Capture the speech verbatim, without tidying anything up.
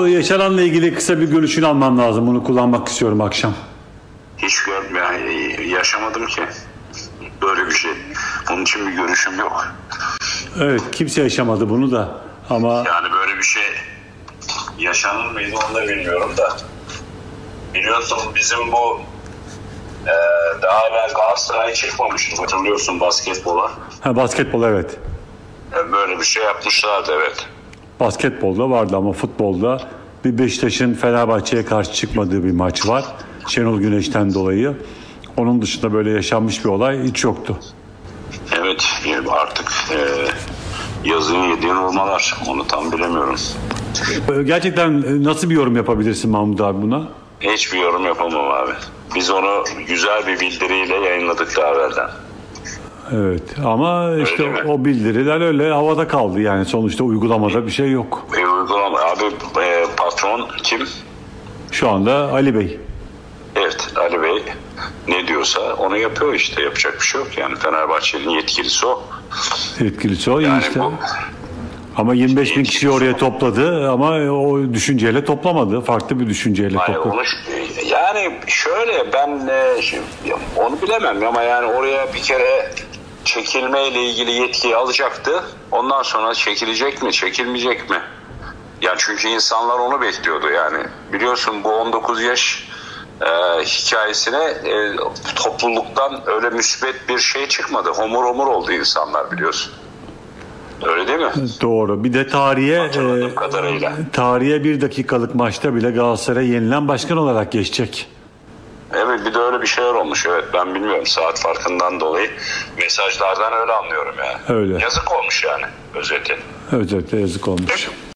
Yaşananla ilgili kısa bir görüşünü almam lazım. Bunu kullanmak istiyorum akşam. Hiç görmedim, yaşamadım ki böyle bir şey. Bunun için bir görüşüm yok. Evet, kimse yaşamadı bunu da ama... Yani böyle bir şey yaşanır mıydı onu da bilmiyorum da. Biliyorsun bizim bu e, daha evvel Galatasaray çıkmamıştı, hatırlıyorsun, basketbola. Ha, basketbol evet. E, böyle bir şey yapmışlardı, evet. Basketbolda vardı ama futbolda bir Beşiktaş'ın Fenerbahçe'ye karşı çıkmadığı bir maç var. Şenol Güneş'ten dolayı. Onun dışında böyle yaşanmış bir olay hiç yoktu. Evet, artık e, yazın yediğin olmalar, onu tam bilemiyorum. Gerçekten nasıl bir yorum yapabilirsin Mahmut abi buna? Hiçbir yorum yapamam abi. Biz onu güzel bir bildiriyle yayınladık daha evvelden. Evet ama işte o bildiriler öyle havada kaldı, yani sonuçta uygulamada bir şey yok. E, uygulama abi, e, patron kim? Şu anda Ali Bey. Evet, Ali Bey ne diyorsa onu yapıyor işte, yapacak bir şey yok yani. Fenerbahçe'nin yetkilisi o. Yetkilisi o yani işte. Bu, ama yirmi beş bin kişiyi oraya topladı ama o düşünceyle toplamadı. Farklı bir düşünceyle Hayır, topladı. onu, yani şöyle ben e, onu bilemem ama yani oraya bir kere çekilmeyle ilgili yetkiyi alacaktı. Ondan sonra çekilecek mi, çekilmeyecek mi? Yani çünkü insanlar onu bekliyordu yani. Biliyorsun bu on dokuz yaş e, hikayesine e, topluluktan öyle müsbet bir şey çıkmadı. Homur homur oldu insanlar, biliyorsun. Öyle değil mi? Doğru. Bir de tarihe Hatırladığım kadarıyla. tarihe bir dakikalık maçta bile Galatasaray yenilen başkan olarak geçecek. Evet, bir de öyle bir şeyler olmuş. Evet, ben bilmiyorum, saat farkından dolayı mesajlardan öyle anlıyorum yani. Öyle. Yazık olmuş yani özeti. Özetle yazık olmuş.